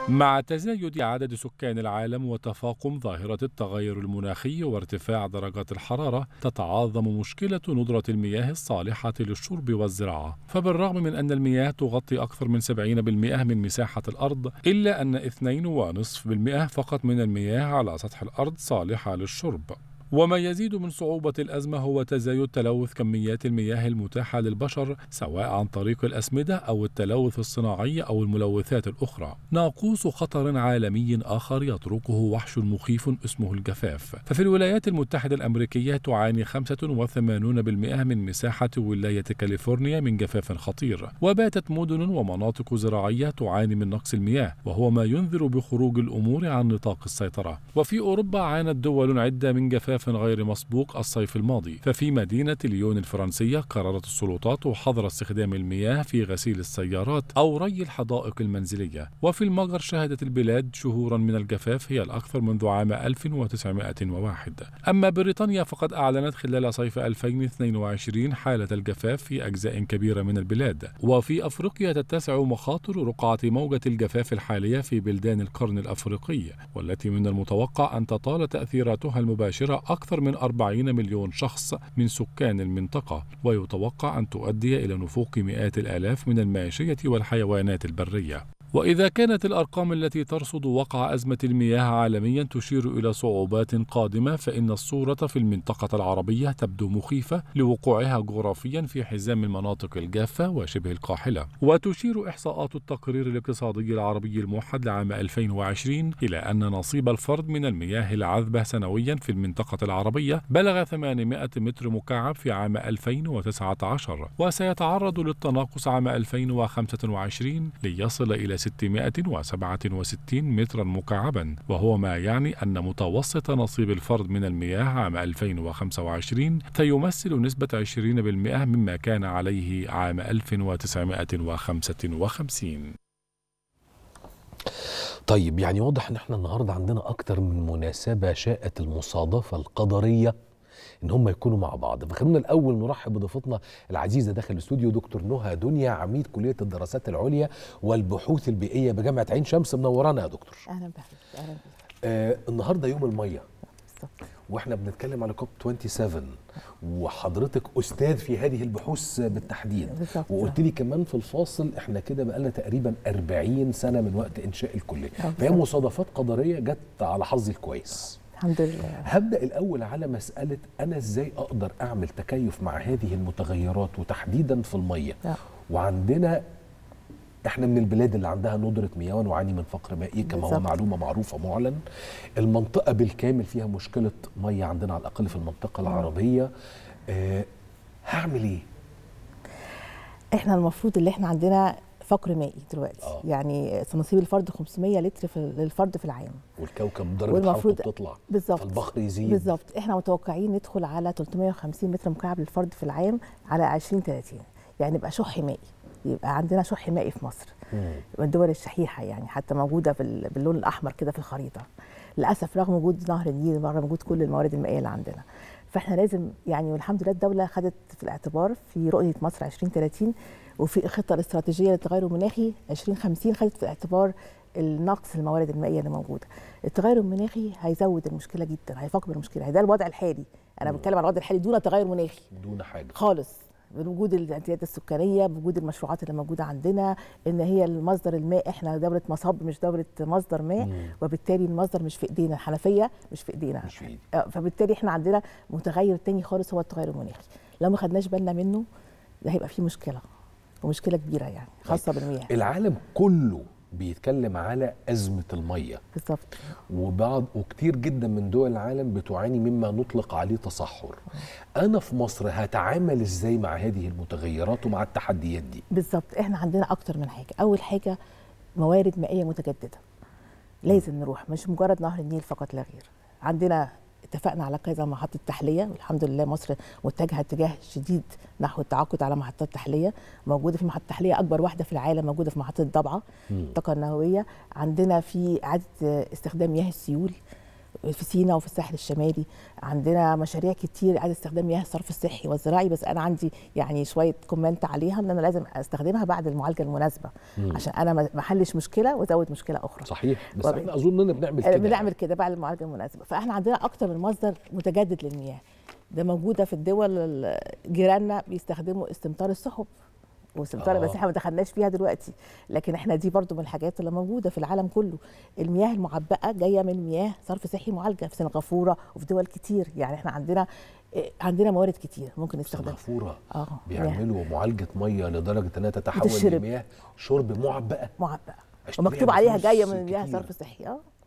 مع تزايد عدد سكان العالم وتفاقم ظاهرة التغير المناخي وارتفاع درجات الحرارة، تتعاظم مشكلة ندرة المياه الصالحة للشرب والزراعة. فبالرغم من أن المياه تغطي أكثر من 70% من مساحة الأرض، إلا أن 2.5% فقط من المياه على سطح الأرض صالحة للشرب. وما يزيد من صعوبة الأزمة هو تزايد تلوث كميات المياه المتاحة للبشر، سواء عن طريق الأسمدة أو التلوث الصناعي أو الملوثات الأخرى. ناقوس خطر عالمي آخر يطرقه وحش مخيف اسمه الجفاف. ففي الولايات المتحدة الأمريكية تعاني 85% من مساحة ولاية كاليفورنيا من جفاف خطير، وباتت مدن ومناطق زراعية تعاني من نقص المياه، وهو ما ينذر بخروج الأمور عن نطاق السيطرة. وفي أوروبا عانت دول عدة من جفاف غير مسبوق الصيف الماضي. ففي مدينة ليون الفرنسية قررت السلطات حظر استخدام المياه في غسيل السيارات أو ري الحدائق المنزلية. وفي المجر شهدت البلاد شهورا من الجفاف هي الأكثر منذ عام 1901. أما بريطانيا فقد أعلنت خلال صيف 2022 حالة الجفاف في أجزاء كبيرة من البلاد. وفي أفريقيا تتسع مخاطر رقعة موجة الجفاف الحالية في بلدان القرن الأفريقي، والتي من المتوقع أن تطال تأثيراتها المباشرة أكثر من 40 مليون شخص من سكان المنطقة، ويتوقع أن تؤدي إلى نفوق مئات الآلاف من الماشية والحيوانات البرية. وإذا كانت الأرقام التي ترصد وقع أزمة المياه عالميا تشير إلى صعوبات قادمة، فإن الصورة في المنطقة العربية تبدو مخيفة لوقوعها جغرافيا في حزام المناطق الجافة وشبه القاحلة. وتشير إحصاءات التقرير الاقتصادي العربي الموحد لعام 2020 إلى أن نصيب الفرد من المياه العذبة سنويا في المنطقة العربية بلغ 800 متر مكعب في عام 2019، وسيتعرض للتناقص عام 2025 ليصل إلى 667 مترا مكعبا، وهو ما يعني أن متوسط نصيب الفرد من المياه عام 2025 سيمثل نسبة 20% مما كان عليه عام 1955. طيب، يعني واضح ان احنا النهارده عندنا اكتر من مناسبة شاءت المصادفة القدرية ان هم يكونوا مع بعض. فخلونا الاول نرحب بضيفتنا العزيزه داخل الاستوديو دكتور نهى دنيا، عميد كليه الدراسات العليا والبحوث البيئيه بجامعه عين شمس. منورانا يا دكتور. اهلا بحضرتك. اهلا بك. النهارده يوم الميه واحنا بنتكلم على كوب 27، وحضرتك استاذ في هذه البحوث بالتحديد، وقلت لي كمان في الفاصل احنا كده بقالنا تقريبا 40 سنه من وقت انشاء الكليه، فهي مصادفات قدريه جت على حظي الكويس. الحمد لله. هبدأ الأول على مسألة أنا إزاي أقدر أعمل تكيف مع هذه المتغيرات وتحديدا في المية. وعندنا إحنا من البلاد اللي عندها ندرة مياه ونعاني من فقر مائي كما هو معلومة معروفة معلن. المنطقة بالكامل فيها مشكلة مية عندنا على الأقل في المنطقة العربية. هعمل إيه؟ إحنا المفروض اللي إحنا عندنا فقر مائي دلوقتي. يعني نصيب الفرد 500 لتر للفرد في العام، والكوكب درجة حرارته بتطلع، فالبحر يزيد. بالظبط. احنا متوقعين ندخل على 350 متر مكعب للفرد في العام على 2030، يعني يبقى شح مائي، يبقى عندنا شح مائي في مصر من الدول الشحيحه، يعني حتى موجوده باللون الاحمر كده في الخريطه. للاسف رغم وجود نهر النيل، رغم وجود كل الموارد المائيه اللي عندنا، فاحنا لازم يعني، والحمد لله الدوله خدت في الاعتبار في رؤيه مصر 2030 وفي الخطه الاستراتيجيه للتغير المناخي 2050 خدت في الاعتبار النقص الموارد المائيه اللي موجوده. التغير المناخي هيزود المشكله جدا، هيفاقم المشكله. ده الوضع الحالي، انا بتكلم عن الوضع الحالي دون تغير مناخي، دون حاجه خالص، بوجود الزياده السكانيه، بوجود المشروعات اللي موجوده عندنا، ان هي المصدر الماء، احنا دوله مصب مش دوله مصدر ماء، وبالتالي المصدر مش في ايدينا، الحنفيه مش في ايدينا، مش في إيدي. فبالتالي احنا عندنا متغير تاني خالص هو التغير المناخي. لو ما خدناش بالنا منه ده هيبقى فيه مشكله، ومشكله كبيره يعني خاصه بالمياه. العالم كله بيتكلم على أزمة المية بالظبط، وكتير جدا من دول العالم بتعاني مما نطلق عليه تصحر. أنا في مصر هتعامل إزاي مع هذه المتغيرات ومع التحديات دي؟ بالظبط. إحنا عندنا أكتر من حاجة. أول حاجة موارد مائية متجددة، لازم نروح، مش مجرد نهر النيل فقط لا غير. عندنا اتفقنا على كذا محطة تحلية، والحمد لله مصر متجهة اتجاه شديد نحو التعاقد على محطات تحلية. موجودة في محطة تحلية أكبر واحدة في العالم موجودة في محطة ضبعة الطاقة النووية. عندنا في إعادة استخدام مياه السيول، في سيناء وفي الساحل الشمالي. عندنا مشاريع كتير عايزه استخدام مياه الصرف الصحي والزراعي، بس انا عندي يعني شويه كومنت عليها ان انا لازم استخدمها بعد المعالجه المناسبه عشان انا ما احلش مشكله وازود مشكله اخرى. صحيح، بس احنا اظن ان بنعمل كده بعد المعالجه المناسبه. فاحنا عندنا اكتر من مصدر متجدد للمياه، ده موجوده في الدول جيراننا بيستخدموا استمطار السحب واستمطار، بس احنا ما دخلناش فيها دلوقتي، لكن احنا دي برضو من الحاجات اللي موجوده في العالم كله. المياه المعبأه جايه من مياه صرف صحي معالجه في سنغافوره وفي دول كتير، يعني احنا عندنا موارد كتير ممكن نستخدمها. سنغافوره بيعملوا معالجه ميه لدرجه انها تتحول لمياه شرب معبأه ومكتوب عليها جايه من مياه صرف صحي.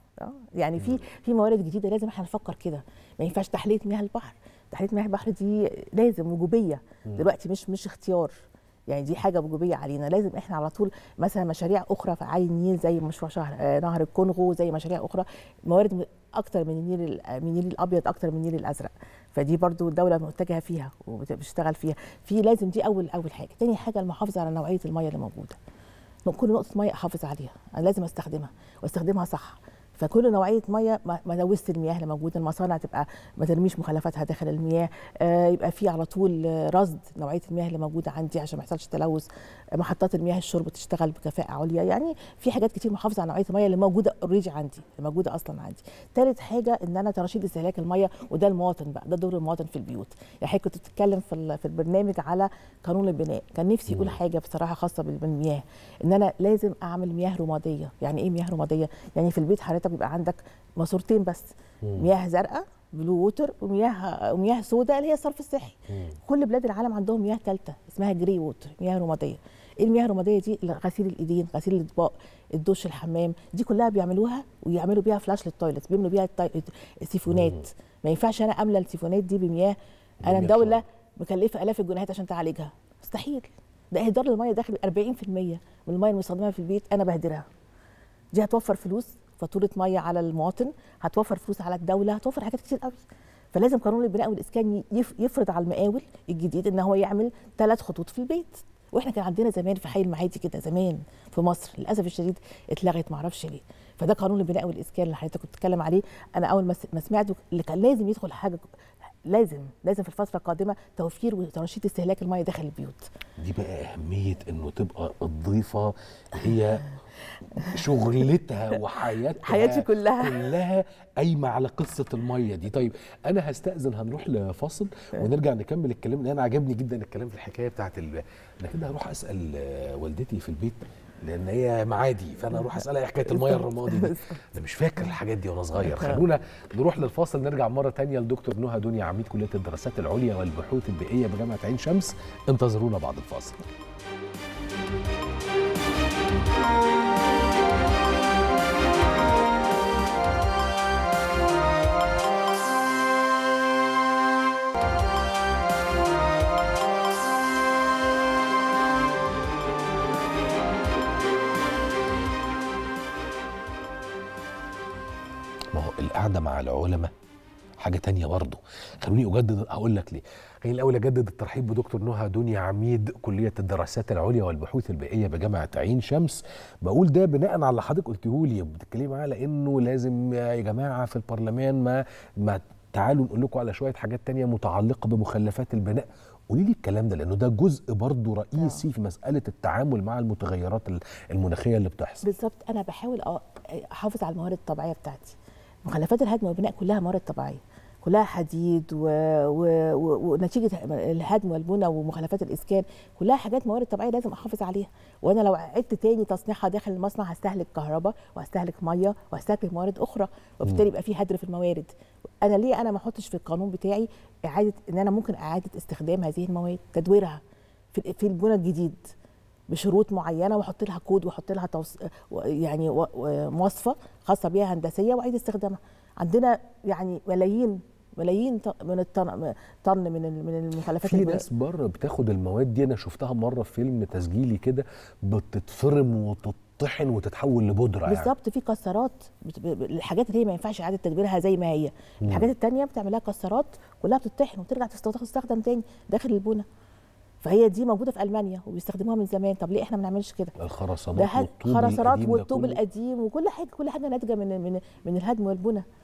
يعني في موارد جديده لازم احنا نفكر كده. ما ينفعش تحليه مياه البحر، تحليه مياه البحر دي لازم وجوبيه دلوقتي، مش اختيار، يعني دي حاجه وجوبيه علينا. لازم احنا على طول مثلا مشاريع اخرى في عين النيل زي مشروع نهر الكونغو، زي مشاريع اخرى موارد اكتر من النيل الابيض اكتر من النيل الازرق، فدي برضو الدوله متجهه فيها وبتشتغل فيها. في لازم دي اول حاجه. تاني حاجه المحافظه على نوعيه الميه اللي موجوده. كل نقطه ميه احافظ عليها، انا لازم استخدمها صح. فكل نوعيه ميه ما نوث المياه اللي موجوده، المصانع تبقى ما ترميش مخلفاتها داخل المياه، يبقى في على طول رصد نوعيه المياه اللي موجوده عندي عشان ما يحصلش تلوث، محطات المياه الشرب تشتغل بكفاءه عليا. يعني في حاجات كتير محافظه على نوعيه المياه اللي موجوده اوريدي عندي، اللي موجوده اصلا عندي. ثالث حاجه ان انا ترشيد استهلاك المياه، وده المواطن بقى، ده دور المواطن في البيوت. يعني كنت بتتكلم في البرنامج على قانون البناء، كان نفسي يقول حاجه بصراحه خاصه بالمياه، ان انا لازم اعمل مياه رماديه. يعني ايه مياه رماديه؟ يعني في البيت حضرتك بيبقى عندك ماسورتين بس، مياه زرقاء بلو ووتر ومياه سوداء اللي هي الصرف الصحي. كل بلاد العالم عندهم مياه ثالثه اسمها جري ووتر، مياه رماديه. ايه المياه الرماديه دي؟ غسيل الايدين، غسيل الاطباق، الدش، الحمام، دي كلها بيعملوها ويعملوا بيها فلاش للتويلت، بيعملوا بيها السيفونات. ما ينفعش انا املى السيفونات دي بمياه انا دوله مكلفه الاف الجنيهات عشان تعالجها، مستحيل. ده اهدار للميه، داخل 40% من الميه المستخدمه في البيت انا بهدرها. دي هتوفر فلوس، فاتوره ميه على المواطن، هتوفر فلوس على الدوله، هتوفر حاجات كتير قوي. فلازم قانون البناء والاسكان يفرض على المقاول الجديد ان هو يعمل 3 خطوط في البيت. واحنا كان عندنا زمان في حي المعادي كده زمان في مصر، للاسف الشديد اتلغت، ما اعرفش ليه. فده قانون البناء والاسكان اللي حضرتك كنت بتتكلم عليه، انا اول ما سمعته اللي كان لازم يدخل حاجه، لازم في الفتره القادمه توفير وترشيد استهلاك الميه داخل البيوت. دي بقى اهميه انه تبقى الضيفه هي شغلتها حياتي كلها قايمه على قصه الميه دي. طيب انا هستأذن، هنروح لفاصل ونرجع نكمل الكلام، لان انا عجبني جدا الكلام في الحكايه بتاعت انا كده هروح اسال والدتي في البيت لان هي معادي، فانا اروح اسالها حكايه الميه الرمادي دي، انا مش فاكر الحاجات دي وانا صغير. خلونا نروح للفاصل، نرجع مره ثانيه لدكتور نهى دنيا، عميد كليه الدراسات العليا والبحوث البيئيه بجامعه عين شمس. انتظرونا بعد الفاصل. ما هو القعده مع العلماء حاجه تانية برضه. خلوني اجدد، هقول لك ليه. خليني الاول اجدد الترحيب بدكتور نهى دنيا، عميد كليه الدراسات العليا والبحوث البيئيه بجامعه عين شمس. بقول ده بناء على اللي حضرتك قلته لي، بتتكلمي معايا لانه لازم يا جماعه في البرلمان ما تعالوا نقول لكم على شويه حاجات تانية متعلقه بمخلفات البناء. قولي لي الكلام ده لانه ده جزء برضه رئيسي في مساله التعامل مع المتغيرات المناخيه اللي بتحصل. بالظبط، انا بحاول احافظ على الموارد الطبيعيه بتاعتي. مخلفات الهدم والبناء كلها موارد طبيعيه، كلها حديد ونتيجه الهدم والبناء ومخلفات الاسكان كلها حاجات موارد طبيعيه لازم احافظ عليها. وانا لو عدت تاني تصنيعها داخل المصنع هستهلك كهرباء وهستهلك ميه وهستهلك موارد اخرى، وبالتالي يبقى في هدر في الموارد. انا ليه ما احطش في القانون بتاعي ان انا ممكن اعاده استخدام هذه المواد، تدويرها في البناء الجديد بشروط معينه، واحط لها كود واحط لها يعني مواصفه خاصه بيها هندسيه واعيد استخدامها. عندنا يعني ملايين من طن من المخلفات. في ناس بره بتاخد المواد دي، انا شفتها مره في فيلم تسجيلي كده، بتتفرم وتطحن وتتحول لبودره. بالظبط، يعني في كسرات، الحاجات اللي هي ما ينفعش اعاده تدويرها زي ما هي. الحاجات الثانيه بتعملها كسرات كلها بتطحن وترجع تستخدم تاني داخل البناء. فهي دي موجوده في المانيا وبيستخدموها من زمان. طب ليه احنا ما بنعملش كده؟ الخرسانات والطوب القديم وكل حاجه ناتجه من الهدم والبناء.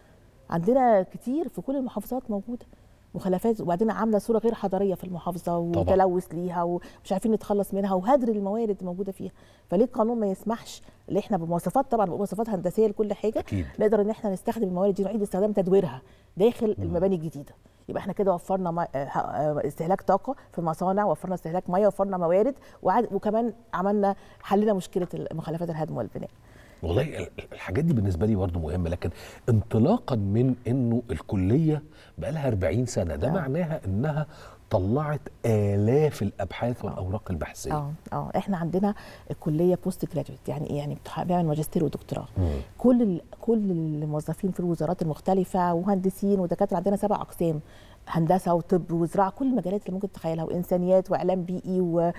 عندنا كتير في كل المحافظات موجوده مخلفات، وبعدين عامله صوره غير حضاريه في المحافظه وتلوث ليها ومش عارفين نتخلص منها وهدر الموارد الموجوده فيها. فليه القانون ما يسمحش اللي احنا بمواصفات، طبعا بمواصفات هندسيه لكل حاجه أكيد. نقدر ان احنا نستخدم الموارد دي، نعيد استخدام تدويرها داخل المباني الجديده. يبقى احنا كده وفرنا استهلاك طاقه في المصانع، وفرنا استهلاك ميه، وفرنا موارد، وكمان عملنا حلنا مشكله مخلفات الهدم والبناء. والله الحاجات دي بالنسبه لي برضه مهمه، لكن انطلاقا من انه الكليه بقى لها 40 سنه، ده معناها انها طلعت آلاف الابحاث والاوراق البحثيه. احنا عندنا الكليه بوست جراديويت، يعني ايه؟ يعني بيعمل ماجستير ودكتوراه. كل الموظفين في الوزارات المختلفه ومهندسين ودكاتره، عندنا 7 اقسام: هندسه وطب وزراعه، كل المجالات اللي ممكن تتخيلها، وانسانيات واعلام بيئي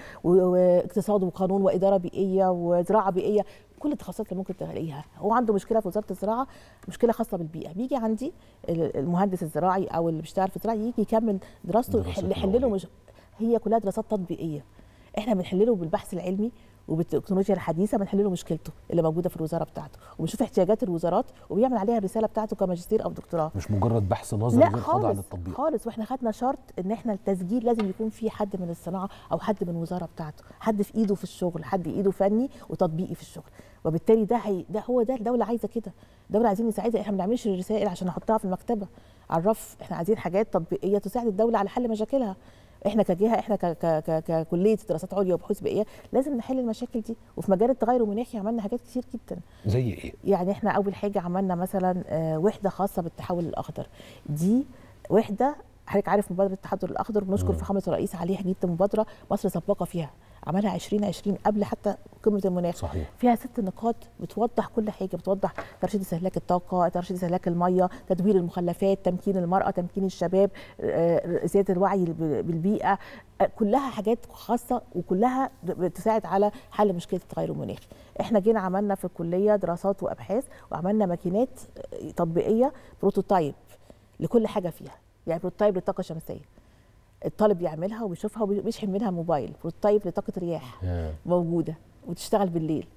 واقتصاد وقانون واداره بيئيه وزراعه بيئيه، كل التخصصات اللي ممكن تلاقيها. هو عنده مشكله في وزاره الزراعه، مشكله خاصه بالبيئه، بيجي عندي المهندس الزراعي او اللي بيشتغل في الزراعه يجي يكمل دراسته يحل له هي كلها دراسات تطبيقيه. احنا بنحل له بالبحث العلمي وبالتكنولوجيا الحديثه، بنحل له مشكلته اللي موجوده في الوزاره بتاعته، وبنشوف احتياجات الوزارات وبيعمل عليها الرساله بتاعته كماجستير او دكتوراه. مش مجرد بحث نظري لا غير خاضع للتطبيق خالص. واحنا خدنا شرط ان احنا التسجيل لازم يكون في حد من الصناعه او حد من الوزاره بتاعته، حد في ايده في الشغل، حد ايده فني وتطبيقي في الشغل. وبالتالي ده هو ده الدوله عايزه كده، الدوله عايزين نساعدها. احنا ما بنعملش رسائل عشان نحطها في المكتبه على الرف، احنا عايزين حاجات تطبيقيه تساعد الدوله على حل مشاكلها. احنا كجهه، احنا ككليه دراسات عليا وبحوث بيئيه لازم نحل المشاكل دي. وفي مجال التغير المناخي عملنا حاجات كتير جدا. زي ايه؟ يعني احنا اول حاجه عملنا مثلا وحده خاصه بالتحول الاخضر. دي وحده حضرتك عارف مبادره التحول الاخضر، بنشكر فخامه الرئيس عليها جدا، مبادره مصر سباقه فيها، عملها 2020 قبل حتى قمه المناخ. صحيح. فيها 6 نقاط بتوضح كل حاجه، بتوضح ترشيد استهلاك الطاقه، ترشيد استهلاك الميه، تدوير المخلفات، تمكين المراه، تمكين الشباب، زياده الوعي بالبيئه، كلها حاجات خاصه وكلها بتساعد على حل مشكله التغير المناخي. احنا جينا عملنا في الكليه دراسات وابحاث وعملنا ماكينات تطبيقيه بروتوتايب لكل حاجه فيها، يعني بروتوتايب للطاقه الشمسيه الطالب يعملها وبيشوفها وبيشحن منها موبايل، بروتوتايب لطاقه رياح موجوده وتشتغل بالليل.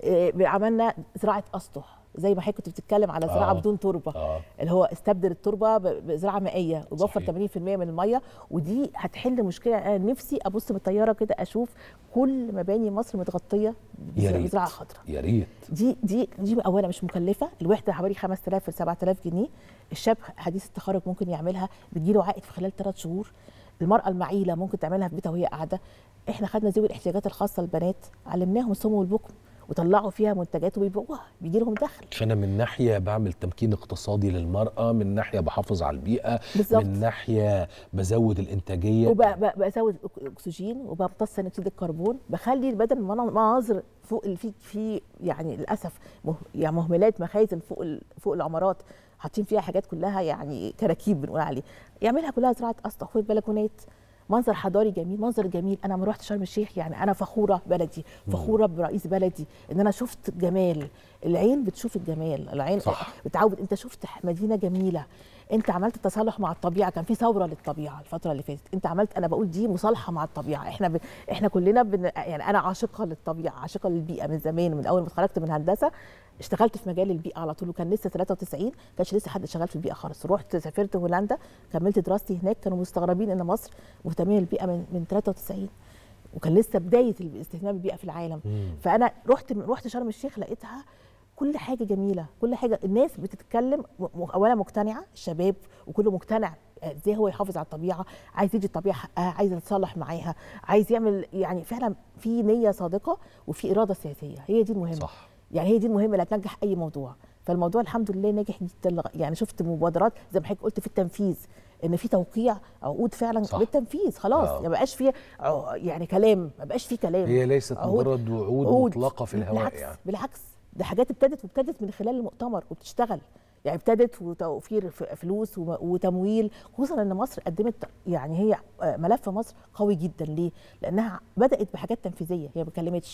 عملنا زراعه اسطح، زي ما حضرتك كنت بتتكلم على زراعه بدون تربه، اللي هو استبدل التربه بزراعه مائيه وبوفر 80% من الميه. ودي هتحل مشكله. انا نفسي ابص بالطياره كده اشوف كل مباني مصر متغطيه بزراعه خضراء. يا ريت. دي اولا مش مكلفه، الوحده حوالي 5000 ل 7000 جنيه. الشاب حديث التخرج ممكن يعملها، بتجيله عائد في خلال 3 شهور. المراه المعيله ممكن تعملها في بيتها وهي قاعده. احنا خدنا ذوي الاحتياجات الخاصه البنات، علمناهم الصم والبكم وطلعوا فيها منتجات وبيبيعوها، بيجي لهم دخل. فانا من ناحيه بعمل تمكين اقتصادي للمراه، من ناحيه بحافظ على البيئه بالزبط. من ناحيه بزود الانتاجيه وبزود الاكسجين وبمتص ثاني اكسيد الكربون، بخلي بدل مناظر فوق في يعني للاسف يعني مهملات مخازن فوق العمارات حاطين فيها حاجات كلها يعني كراكيب بنقول عليه، يعملها كلها زراعه اسطح في البلكونات، منظر حضاري جميل، منظر جميل. انا لما رحت شرم الشيخ يعني انا فخوره بلدي، فخوره برئيس بلدي، ان انا شفت جمال. العين بتشوف الجمال، العين صح. بتعود. انت شفت مدينه جميله، انت عملت تصالح مع الطبيعه، كان في ثوره للطبيعه الفتره اللي فاتت، انت عملت، انا بقول دي مصالحه مع الطبيعه. احنا كلنا يعني انا عاشقه للطبيعه، عاشقه للبيئه من زمان، من اول ما اتخرجت من هندسه اشتغلت في مجال البيئه على طول، وكان لسه 93 كانش لسه حد شغال في البيئه خالص. رحت سافرت هولندا، كملت دراستي هناك، كانوا مستغربين ان مصر مهتميه بالبيئه من 93، وكان لسه بدايه الاستهتمام بالبيئه في العالم. فانا رحت شرم الشيخ، لقيتها كل حاجه جميله، كل حاجه الناس بتتكلم اولا مقتنعه، الشباب وكله مقتنع ازاي هو يحافظ على الطبيعه، عايز يدي الطبيعه حقها، عايز يتصالح معاها، عايز يعمل، يعني فعلا في نيه صادقه وفي اراده سياسيه، هي دي المهمه. صح. يعني هي دي المهمه اللي هتنجح اي موضوع. فالموضوع الحمد لله ناجح جدا. يعني شفت مبادرات زي ما حضرتك قلت في التنفيذ، ان في توقيع عقود فعلا صح. بالتنفيذ خلاص، ما بقاش فيه يعني كلام، ما بقاش فيه كلام، هي ليست مجرد وعود مطلقه في الهواء. بالعكس يعني. بالعكس ده حاجات ابتدت من خلال المؤتمر وبتشتغل، يعني ابتدت وتوفير فلوس وتمويل، خصوصا ان مصر قدمت، يعني هي ملف مصر قوي جدا. ليه؟ لانها بدات بحاجات تنفيذيه، هي ما اتكلمتش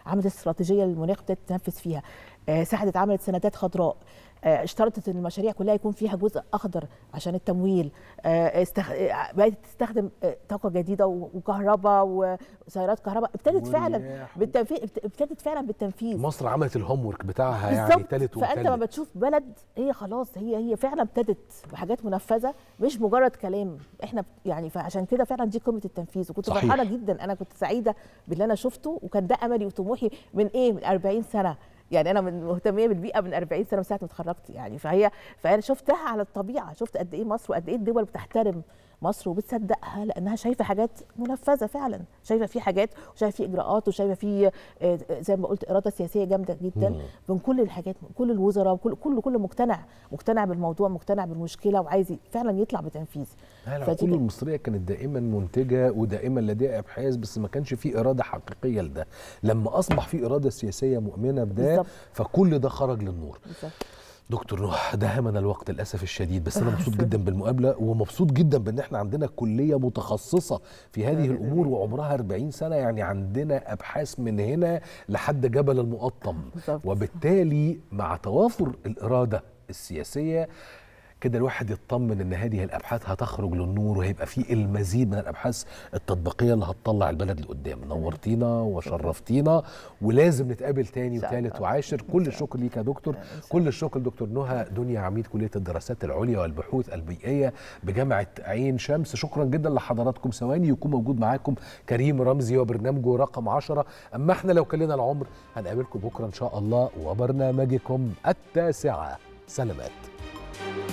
عملت استراتيجيه للمناخ ابتدت تنفذ فيها، ساعدت عملت سندات خضراء، اشترطت ان المشاريع كلها يكون فيها جزء اخضر عشان التمويل، بقت تستخدم طاقه جديده وكهرباء وسيارات كهرباء، ابتدت فعلا بالتنفيذ، مصر عملت الهوم ورك بتاعها يعني تالت وتالت. فانت ما بتشوف بلد هي خلاص هي فعلا ابتدت بحاجات منفذه مش مجرد كلام، احنا يعني فعشان كده فعلا دي قمه التنفيذ، وكنت فرحانه جدا، انا كنت سعيده باللي انا شفته، وكان ده املي وطموحي من 40 سنه، يعني انا مهتميه بالبيئه من 40 سنه من ساعه ما اتخرجت يعني، فانا شفتها على الطبيعه، شفت قد ايه مصر وقد ايه الدول بتحترم مصر وبتصدقها لانها شايفه حاجات منفذه فعلا، شايفه في حاجات وشايفه في اجراءات وشايفه في زي ما قلت اراده سياسيه جامده جدا من كل الحاجات، كل الوزراء كل مقتنع بالموضوع، مقتنع بالمشكله وعايز فعلا يطلع بتنفيذ. العقول المصريه كانت دائما منتجه ودائما لديها ابحاث، بس ما كانش في اراده حقيقيه لده. لما اصبح في اراده سياسيه مؤمنه بده فكل ده خرج للنور. دكتور نهى، دهمنا الوقت للاسف الشديد، بس انا مبسوط جدا بالمقابله، ومبسوط جدا بان احنا عندنا كليه متخصصه في هذه الامور وعمرها 40 سنه، يعني عندنا ابحاث من هنا لحد جبل المقطم، وبالتالي مع توافر الاراده السياسيه كده الواحد يطمن ان هذه الابحاث هتخرج للنور، وهيبقى في المزيد من الابحاث التطبيقيه اللي هتطلع البلد لقدام. نورتينا وشرفتينا، ولازم نتقابل تاني وثالث وعاشر. كل الشكر ليك يا دكتور، كل الشكر دكتور نهى دنيا، عميد كليه الدراسات العليا والبحوث البيئيه بجامعه عين شمس. شكرا جدا لحضراتكم. ثواني يكون موجود معاكم كريم رمزي وبرنامجه رقم 10. اما احنا لو كلنا العمر هنقابلكم بكره ان شاء الله وبرنامجكم التاسعه. سلامات.